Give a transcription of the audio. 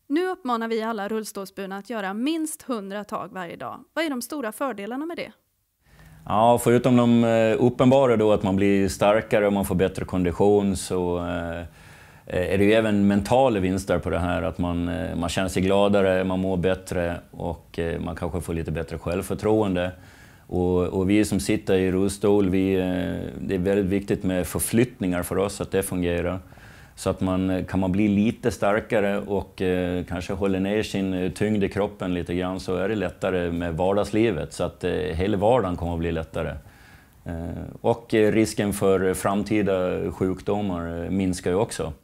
Nu uppmanar vi alla rullstolsburna att göra minst 100 tag varje dag. Vad är de stora fördelarna med det? Ja, förutom de uppenbara då att man blir starkare och man får bättre kondition, så är det ju även mentala vinster på det här. Att man känner sig gladare, man mår bättre och man kanske får lite bättre självförtroende. Och vi som sitter i rullstol, det är väldigt viktigt med förflyttningar för oss, att det fungerar. Så att kan man bli lite starkare och kanske hålla ner sin tyngd i kroppen lite grann, så är det lättare med vardagslivet. Så att hela vardagen kommer att bli lättare. Och risken för framtida sjukdomar minskar ju också.